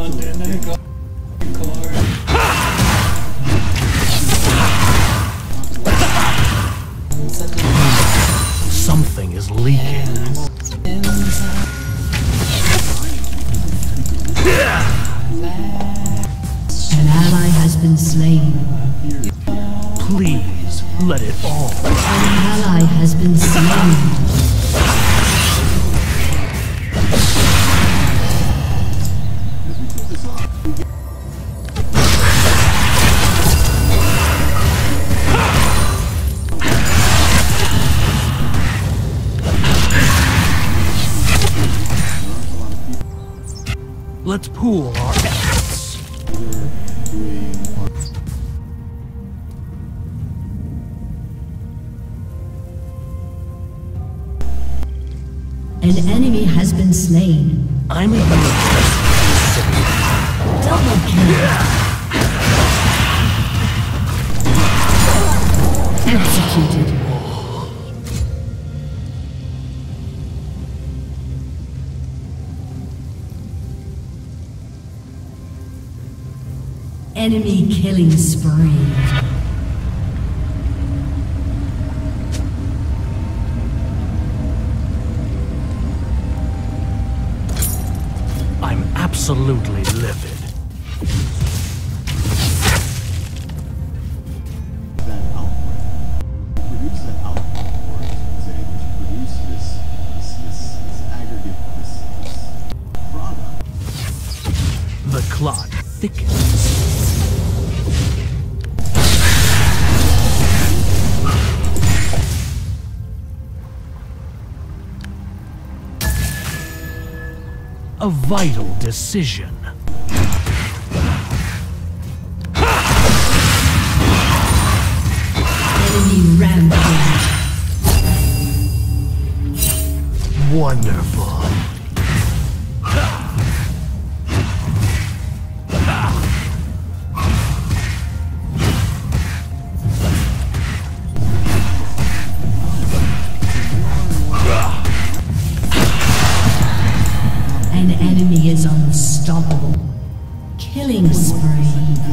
Something is leaking. An ally has been slain. Please, let it all. An ally has been slain. Let's pool our efforts. An enemy has been slain. I'm a Double kill. Executed. Enemy killing spree. I'm absolutely livid. The clot thickens. A vital decision. Enemy rampage. Wonderful. An enemy is unstoppable. Killing spree.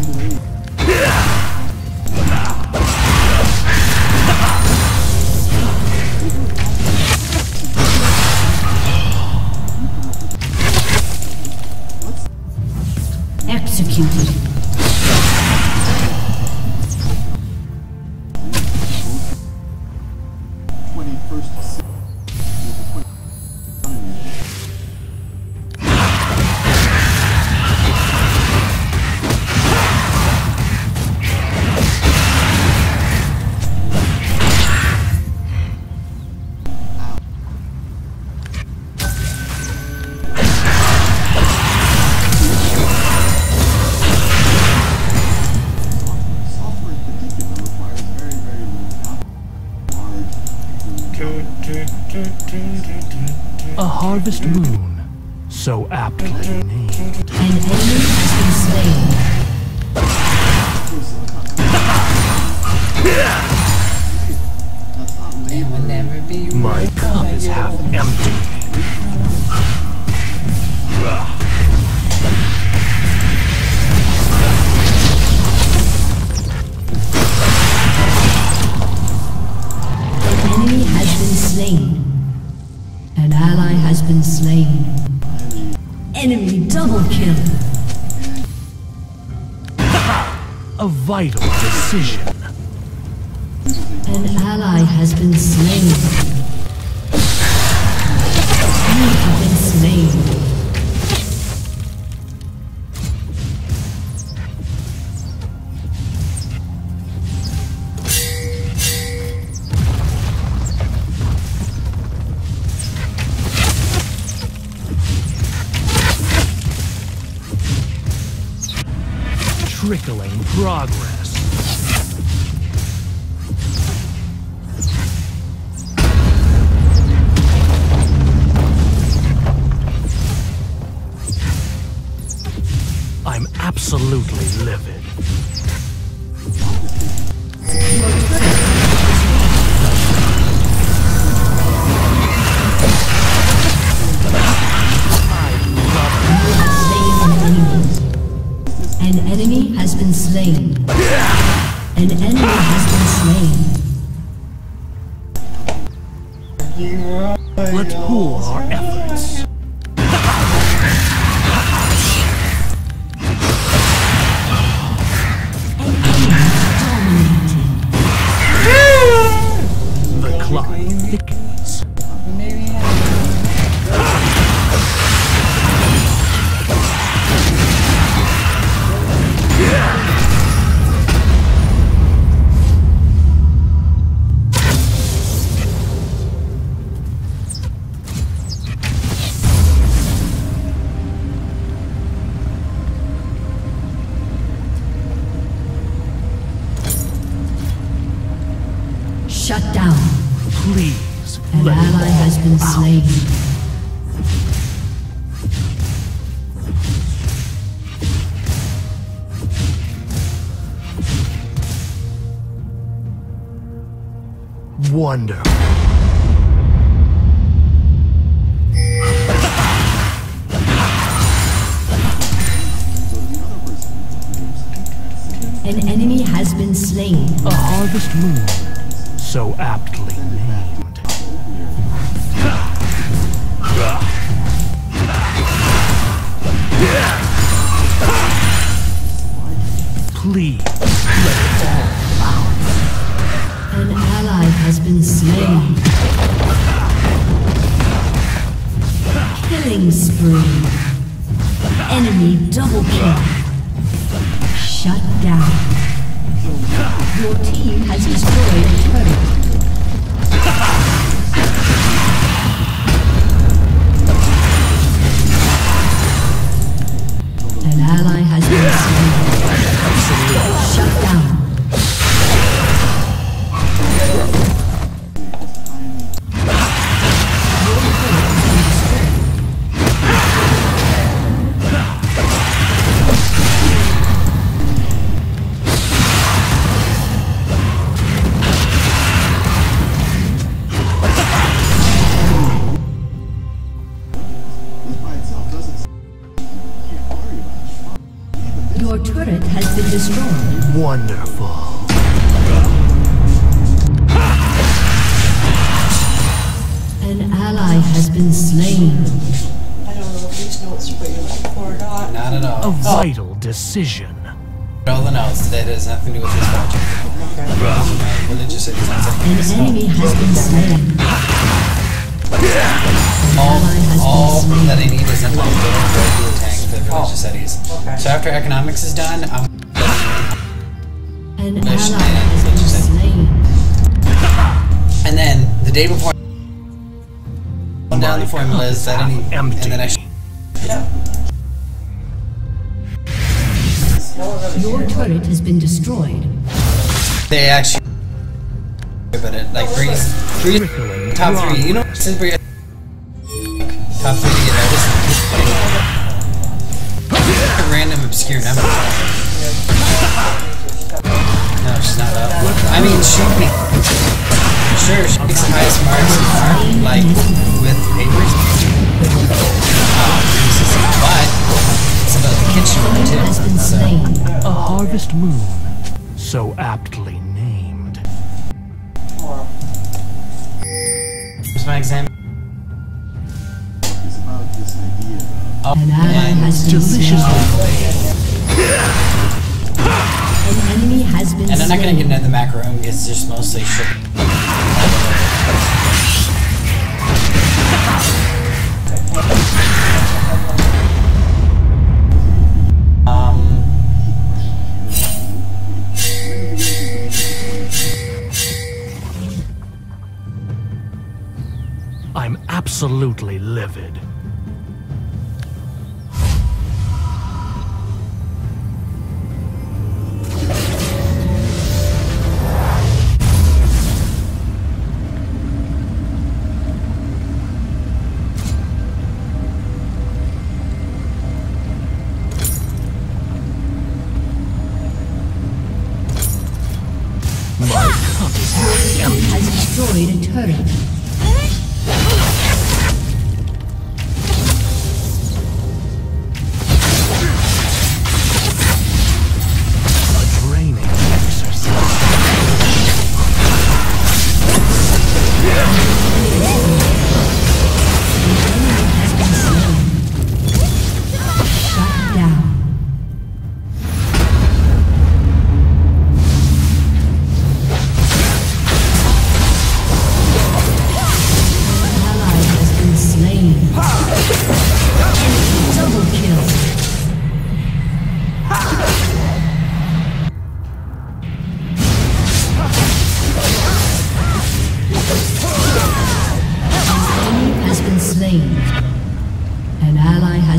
Executed. A harvest moon, so aptly named. An enemy has been slain. It will never be My cup is half empty. An enemy has been slain. An ally has been slain. Enemy double kill. A vital decision. An ally has been slain. You have been slain. Trickling progress. I'm absolutely livid. You have slain an enemy. been slain. An enemy has been slain. Let's pool our efforts. The climb thickens. Maybe Shut down. Please, An let it ally has been all out. slain. Wonderful. An enemy has been slain. A harvest moon, so aptly named. Please, let it all out. An ally has been slain. Killing spree. Enemy double kill. Shut down. Your team has destroyed a turret. An ally has been slain. Shut down. Your turret has been destroyed. Wonderful. An ally has been slain. I don't know if these notes are what you're looking for or not. not at A all. vital decision. All the notes that has nothing to do with this project. Religious An exams. enemy has been slain. All that I need is a little tank for the religious studies. Okay. So after economics is done, I'm An Mission ally has been and slain. and then the day before down the formulas that I need, and then I Your turret has been destroyed. they actually but it like Breeze Trickling top three. You know progress. since Breeze top three to get noticed. A random obscure number. No, she's not up. I mean, she'd be sure she makes the highest marks in art, like with papers. But it's about the kitchen one Turret has been too. So slain. A harvest moon, so aptly named. here's my exam. Oh, An ally and has been Deliciously slain. made. An enemy has been and I'm not gonna get slain. into the macaroon because it's just mostly sugar. I'm absolutely livid. My cup is half empty. Has destroyed a turret.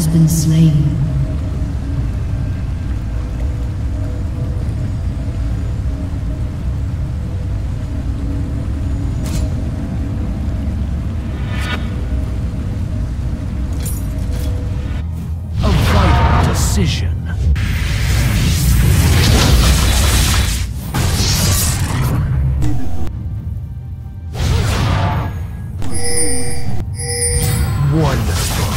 been slain. A vital decision. Wonderful.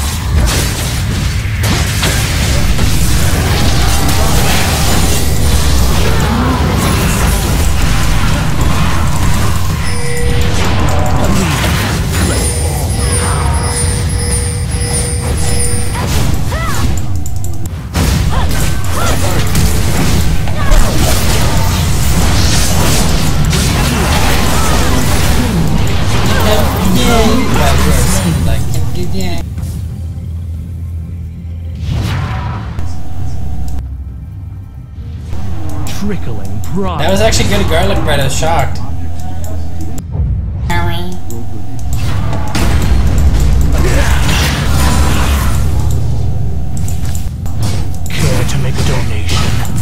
Trickling pride. That was actually good garlic bread. I was shocked. Care to make a donation?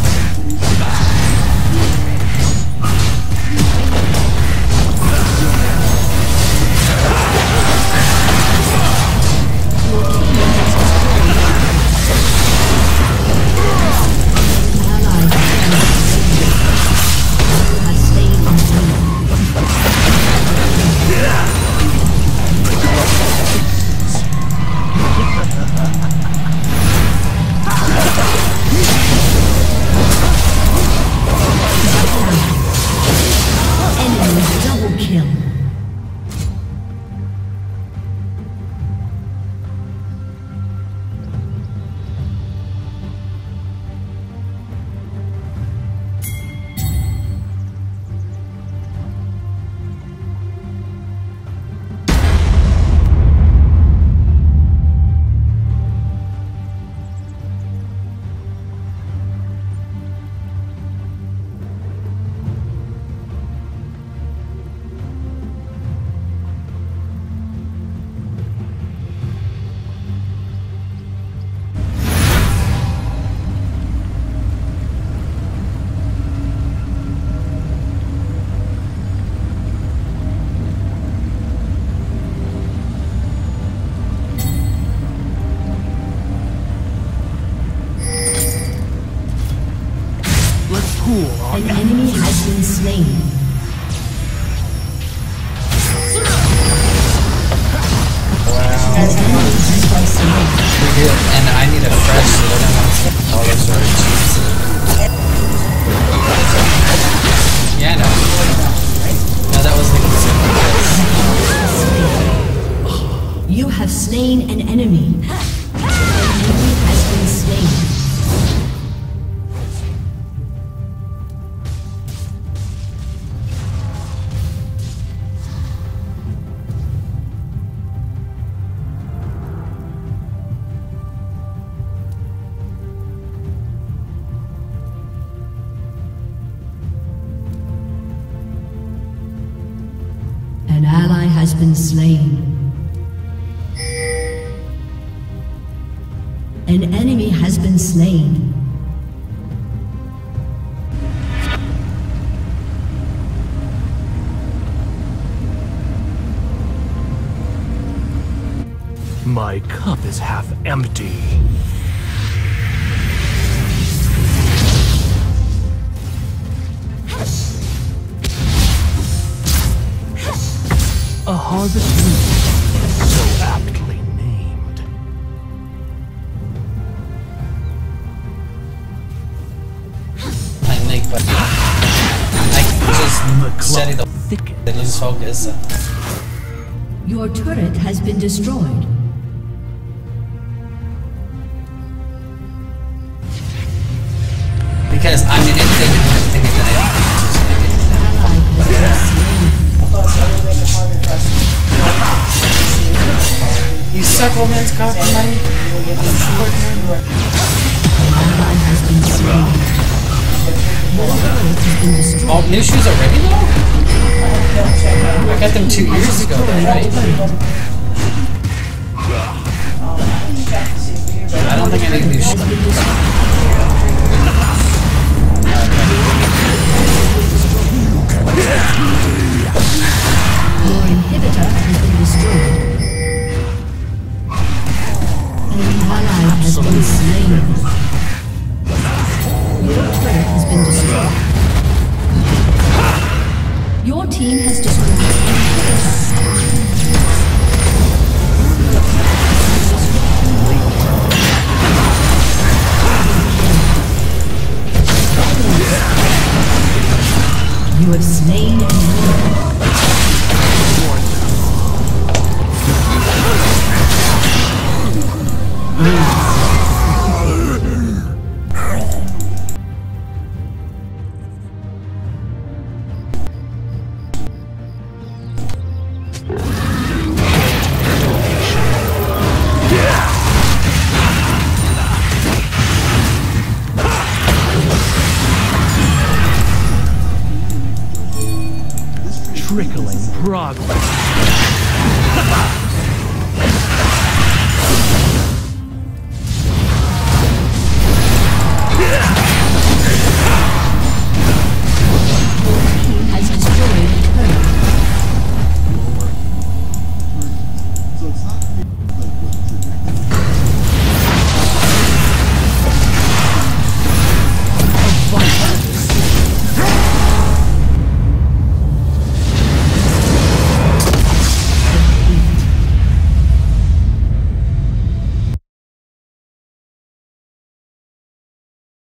An enemy has been slain. Wow. An enemy has been slain. And I need a fresh so that I'm not all those sort of cheese. Yeah, no. No, that was the You have slain an enemy. An enemy has been slain. An ally has been slain. An enemy has been slain. My cup is half empty. A harvest moon, so aptly named. I make, but I just steady the thicket. They lose focus. Your turret has been destroyed. Because I'm an instinct and I'm thinking that you suck, old man's cock for money. Oh, new shoes already though? I got them 2 years ago, right? don't think I need to do shit. Your inhibitor has been destroyed. An ally has been slain. Your turret has been destroyed. Your team has destroyed an inhibitor. You have slain an enemy. Trickling progress.